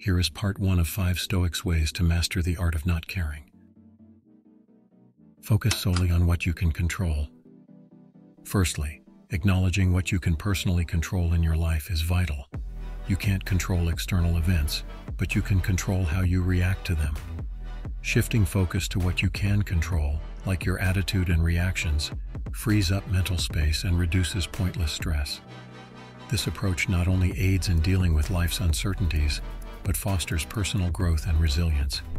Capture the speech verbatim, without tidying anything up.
Here is part one of five Stoics ways to master the art of not caring. Focus solely on what you can control. Firstly, acknowledging what you can personally control in your life is vital. You can't control external events, but you can control how you react to them. Shifting focus to what you can control, like your attitude and reactions, frees up mental space and reduces pointless stress. This approach not only aids in dealing with life's uncertainties, but fosters personal growth and resilience.